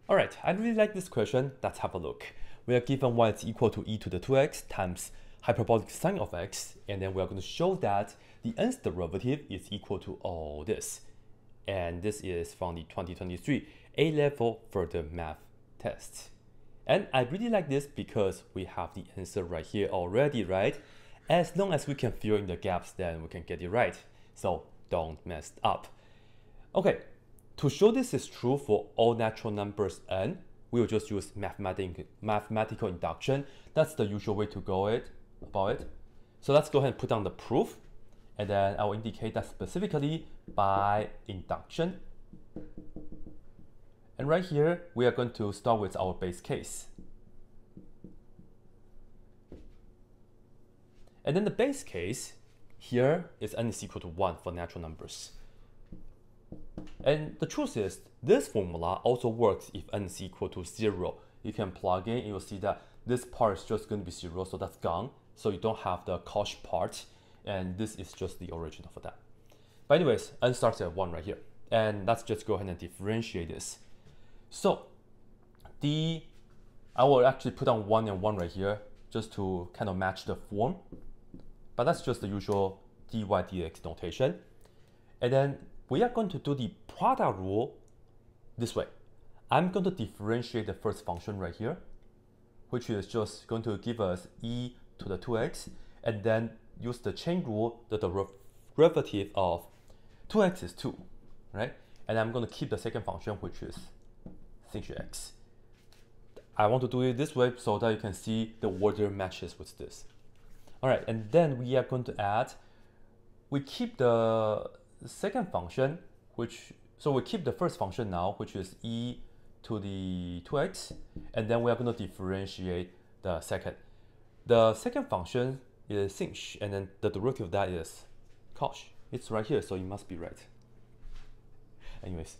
Alright, I really like this question. Let's have a look. We are given y is equal to e to the 2x times hyperbolic sine of x, and then we are going to show that the nth derivative is equal to all this. And this is from the 2023 A-level further math test. And I really like this because we have the answer right here already, right? As long as we can fill in the gaps, then we can get it right. So don't mess up. Okay, to show this is true for all natural numbers n, we will just use mathematical induction. That's the usual way to go about it. So let's go ahead and put down the proof. And then I will indicate that specifically by induction. And right here, we are going to start with our base case. And then the base case here is n is equal to 1 for natural numbers. And the truth is, this formula also works if n is equal to 0. You can plug in and you'll see that this part is just going to be 0, so that's gone. So you don't have the cosh part, and this is just the original for that. But anyways, n starts at 1 right here. And let's just go ahead and differentiate this. So I will actually put down 1 and 1 right here just to kind of match the form. But that's just the usual dy dx notation. And then we are going to do the product rule this way. I'm going to differentiate the first function right here, which is just going to give us e to the 2x, and then use the chain rule, the derivative of 2x is 2, right? And I'm going to keep the second function, which is sinh x. I want to do it this way so that you can see the order matches with this. All right, and then we are going to add, we keep the second function, so we keep the first function now, which is e to the 2x, and then we are going to differentiate the second. The second function is sinh, and then the derivative of that is cosh. It's right here, so it must be right. Anyways.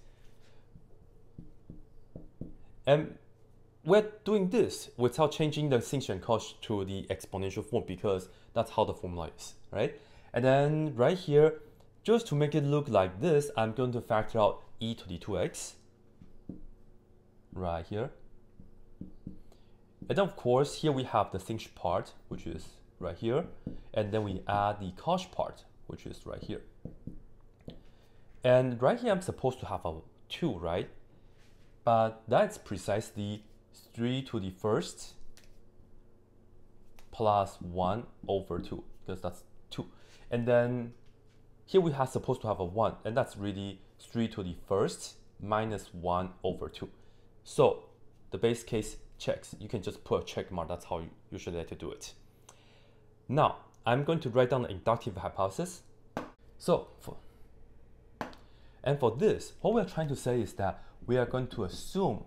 And we're doing this without changing the sinh and cosh to the exponential form because that's how the formula is, right? And then right here, just to make it look like this, I'm going to factor out e to the 2x right here. And then of course, here we have the sinh part, which is right here. And then we add the cosh part, which is right here. And right here, I'm supposed to have a 2, right? But that's precisely 3 to the first plus 1 over 2, because that's 2. And then here we are supposed to have a 1, and that's really 3 to the first minus 1 over 2. So the base case checks. You can just put a check mark. That's how you usually like to do it. Now, I'm going to write down the inductive hypothesis. So, for this, what we're trying to say is that we are going to assume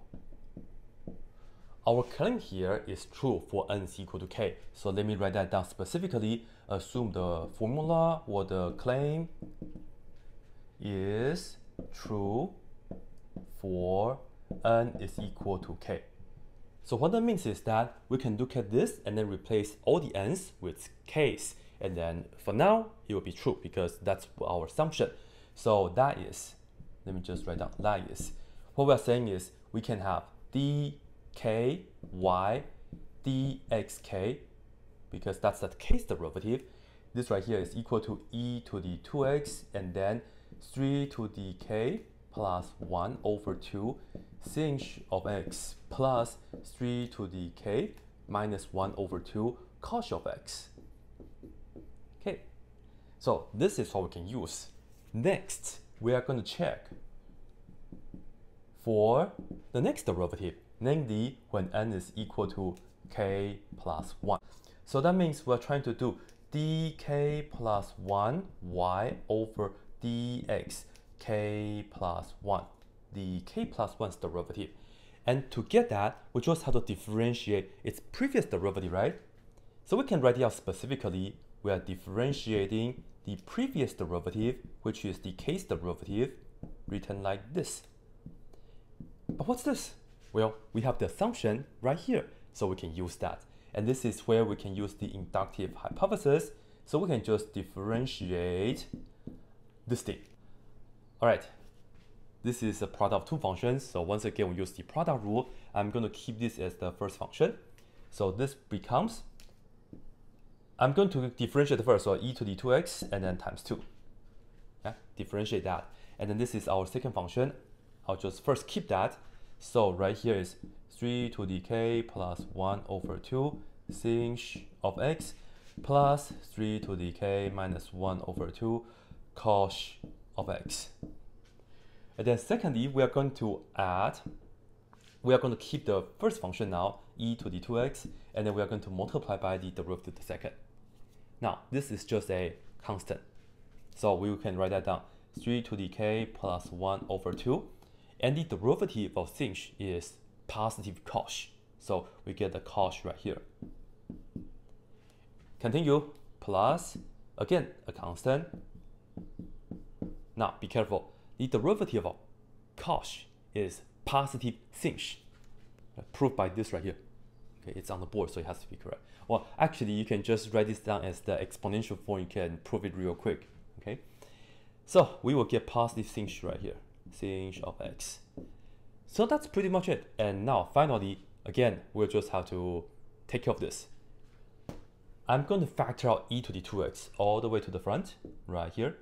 our claim here is true for n is equal to k. So let me write that down specifically. Assume the formula or the claim is true for n is equal to k. So what that means is that we can look at this and then replace all the n's with k's. And then for now, it will be true because that's our assumption. So that is, let me just write down, that is, what we're saying is we can have dky dxk, because that's the case derivative. This right here is equal to e to the 2x and then 3 to the k plus 1 over 2 sinh of x plus 3 to the k minus 1 over 2 cosh of x. Okay, so this is what we can use. Next, we are going to check for the next derivative, namely when n is equal to k plus 1. So that means we're trying to do dk plus 1 y over dx k plus 1. The k plus 1's derivative. And to get that, we just have to differentiate its previous derivative, right? So we can write it out specifically. We are differentiating the previous derivative, which is the case derivative, written like this. But what's this? Well, we have the assumption right here, so we can use that. And this is where we can use the inductive hypothesis, so we can just differentiate this thing. All right, This is a product of two functions. So once again, we use the product rule. I'm going to keep this as the first function. So this becomes, I'm going to differentiate first, so e to the 2x and then times 2. Yeah, differentiate that. And then this is our second function. I'll just first keep that. So right here is 3 to the k plus 1 over 2 sinh of x plus 3 to the k minus 1 over 2 cos of x. And then secondly, we are going to keep the first function now, e to the 2x, and then we are going to multiply by the derivative of the second. Now, this is just a constant. So we can write that down, 3 to the k plus 1 over 2. And the derivative of sinh is positive cos. So we get the cos right here. Continue, plus, again, a constant. Now, be careful. The derivative of cos is positive sinh. Proved by this right here. Okay, it's on the board, so it has to be correct. Well, actually, you can just write this down as the exponential form. You can prove it real quick. Okay, so we will get positive sinh right here, sinh of x. So that's pretty much it. And now, finally, again, we'll just have to take care of this. I'm going to factor out e to the 2x all the way to the front, right here.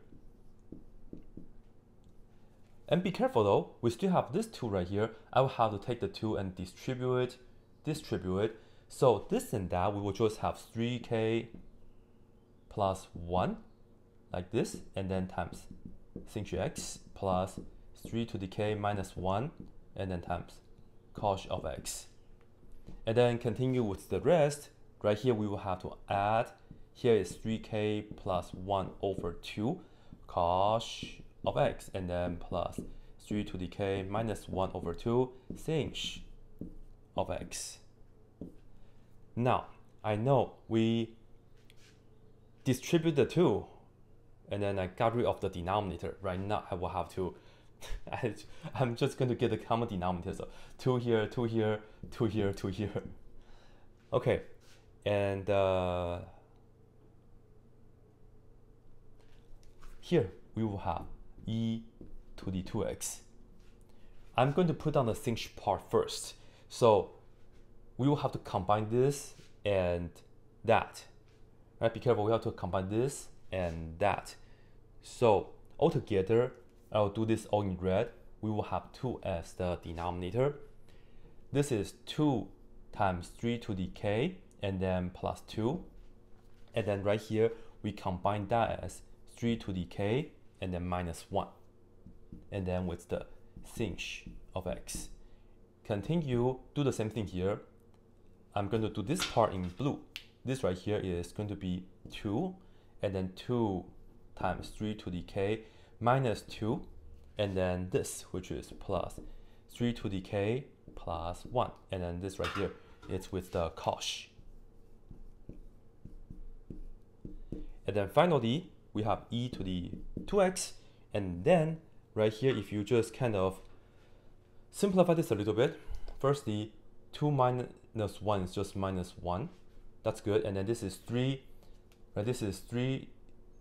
And be careful though, we still have this 2 right here. I will have to take the 2 and distribute it. So this and that, we will just have 3k plus 1, like this, and then times sinh x plus 3 to the k minus 1, and then times cos of x. And then continue with the rest. Right here, we will have to add, here is 3k plus 1 over 2 cos of x, and then plus 3 to the k minus 1 over 2 sinh of x. Now, I know we distribute the 2, and then I got rid of the denominator. Right now, I will have to, I'm just going to get the common denominator. So 2 here, 2 here, 2 here, 2 here. Okay, and here we will have e to the 2x. I'm going to put down the sinh part first. So we will have to combine this and that. Right? Be careful, we have to combine this and that. So altogether, I'll do this all in red. We will have 2 as the denominator. This is 2 times 3 to the k, and then plus 2. And then right here, we combine that as 3 to the k, and then minus 1. And then with the sinh of x. Continue, do the same thing here. I'm going to do this part in blue. This right here is going to be 2, and then 2 times 3 to the k minus 2, and then this, which is plus 3 to the k plus 1. And then this right here, it's with the cos. And then finally, we have e to the 2x, and then right here, if you just kind of simplify this a little bit, firstly, 2 minus 1 is just minus 1. That's good. And then this is 3, right? This is 3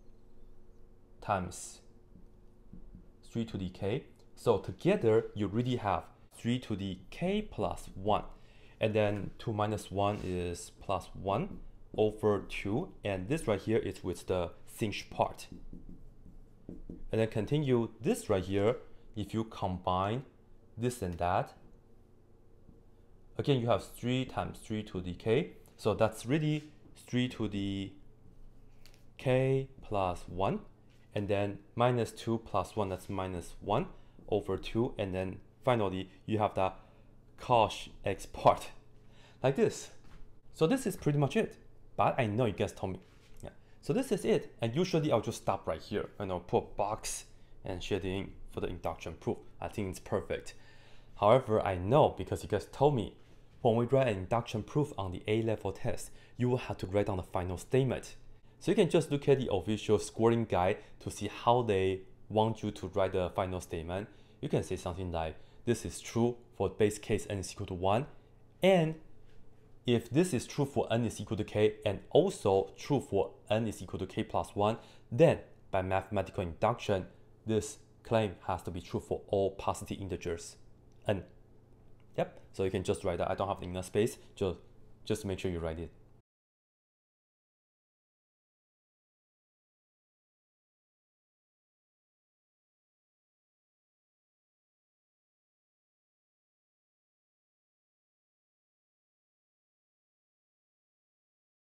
times 3 to the k. So together, you really have 3 to the k plus 1. And then 2 minus 1 is plus 1 over 2. And this right here is with the sinh part. And then continue this right here. If you combine this and that, again, you have 3 times 3 to the k. So that's really 3 to the k plus 1. And then minus 2 plus 1, that's minus 1 over 2. And then finally, you have the cos x part, like this. So this is pretty much it. But I know you guys told me. Yeah. So this is it. And usually I'll just stop right here, put a box and shade it in for the induction proof. I think it's perfect. However, I know because you guys told me when we write an induction proof on the A-level test, you will have to write down the final statement. So you can just look at the official scoring guide to see how they want you to write the final statement. You can say something like, this is true for base case n is equal to 1. And if this is true for n is equal to k and also true for n is equal to k plus 1, then by mathematical induction, this claim has to be true for all positive integers n. Yep, so you can just write that. I don't have the inner space, just make sure you write it.